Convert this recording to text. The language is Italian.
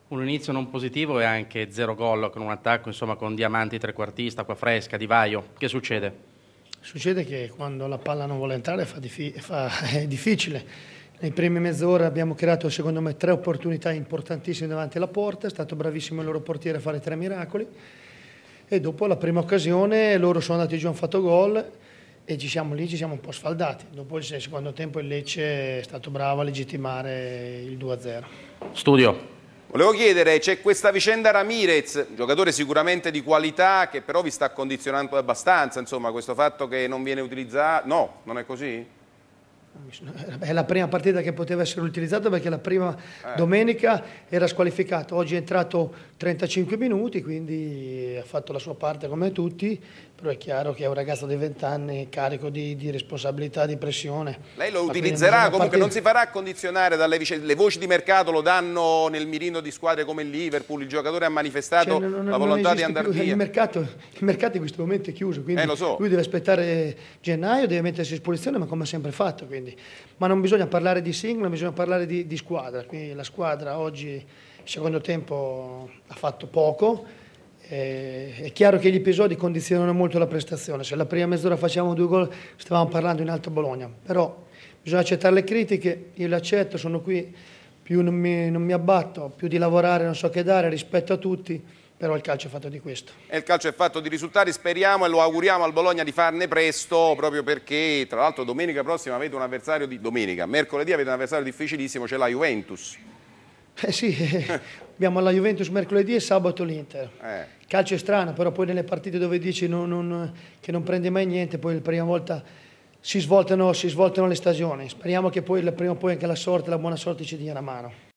Un inizio non positivo e anche 0 gol con un attacco, insomma, con Diamanti trequartista, acqua fresca, Di Vaio. Che succede? Succede che quando la palla non vuole entrare è difficile. Nei primi mezz'ora abbiamo creato, secondo me, 3 opportunità importantissime davanti alla porta, è stato bravissimo il loro portiere a fare 3 miracoli e dopo la prima occasione loro sono andati giù, hanno fatto gol e ci siamo un po' sfaldati. Dopo il secondo tempo il Lecce è stato bravo a legittimare il 2-0. Studio. Volevo chiedere, c'è questa vicenda Ramirez, giocatore sicuramente di qualità che però vi sta condizionando abbastanza, insomma, questo fatto che non viene utilizzato. No, non è così? È la prima partita che poteva essere utilizzata perché la prima domenica era squalificato, oggi è entrato 35 minuti, quindi ha fatto la sua parte come tutti, però è chiaro che è un ragazzo di 20 anni carico di responsabilità, di pressione. Lei lo utilizzerà, comunque non si farà condizionare dalle vicende, le voci di mercato lo danno nel mirino di squadre come il Liverpool, il giocatore ha manifestato la volontà di andare via. Il mercato in questo momento è chiuso, quindi lo so. Lui deve aspettare gennaio, deve mettersi a disposizione, ma come ha sempre fatto. Ma non bisogna parlare di singolo, bisogna parlare di squadra. Quindi la squadra oggi, il secondo tempo, ha fatto poco. È chiaro che gli episodi condizionano molto la prestazione. Se la prima mezz'ora facciamo 2 gol, stavamo parlando in Alto Bologna. Però bisogna accettare le critiche, io le accetto, sono qui, più non mi abbatto, più di lavorare non so che dare rispetto a tutti. Però il calcio è fatto di questo. E il calcio è fatto di risultati, speriamo e lo auguriamo al Bologna di farne presto, proprio perché tra l'altro domenica prossima avete un avversario mercoledì avete un avversario difficilissimo, c'è la Juventus. Sì, abbiamo la Juventus mercoledì e sabato l'Inter. Il calcio è strano, però poi nelle partite dove dici che non prende mai niente, poi la prima volta si svoltano le stagioni. Speriamo che poi prima o poi anche la buona sorte ci dia una mano.